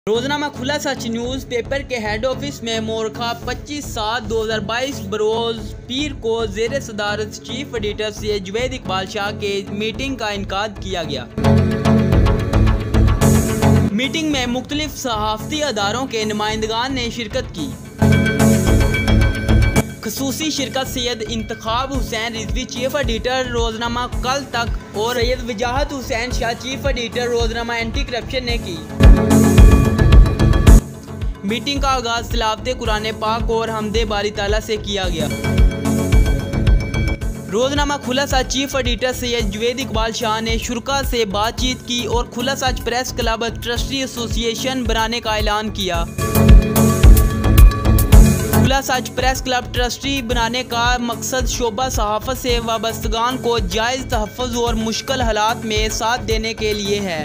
रोजनामा Khula Sach newspaper के head office में मोरखा 25/7/2022 बरोज पीर को ज़ेर सदारत चीफ एडिटर से जुवैद इकबाल शाह के मीटिंग का इनकाद किया गया। मीटिंग में मुख्तलिफ सहाफ़ती अदारों के नुमाइंदगान ने शिरकत की। खसूसी शिरकत सैयद इंतखाब हुसैन रिजवी चीफ एडिटर रोजनामा कल तक और सैयद वजाहत हुसैन शाह चीफ एडिटर रोजनामा एंटी करप्शन ने की। मीटिंग का आगाज़ तिलावत कुरान पाक और हमदे बारी ताला से किया गया। रोजनामा खुला सच चीफ एडिटर सैयद जुवैद इकबाल शाह ने शुरा से बातचीत की और Khula Sach press club trustee association बनाने का ऐलान किया। खुला सच प्रेस क्लब ट्रस्टी बनाने का मकसद शोबा सहाफ़त से वाबस्तगान को जायज़ तहफ़्फ़ुज़ और मुश्किल हालात में साथ देने के लिए है।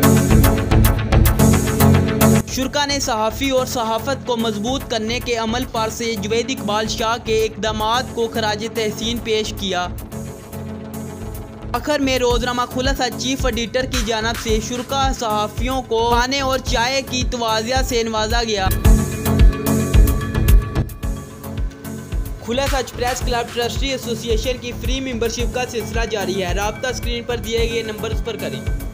शुरा ने सहाफ़ी और सहाफ़त को मजबूत करने के अमल पर से जुवैद इकबाल शाह के इक़दामात को खराज तहसीन पेश किया। आखिर में रोजनामा खुला सच चीफ एडिटर की जानिब से शुरा सहाफ़ियों को खाने और चाय की तवाज़िया से नवाजा गया। Khula Sach press club trustee association की फ्री मेंबरशिप का सिलसिला जारी है। राब्ता स्क्रीन पर दिए गए नंबर्स पर करें।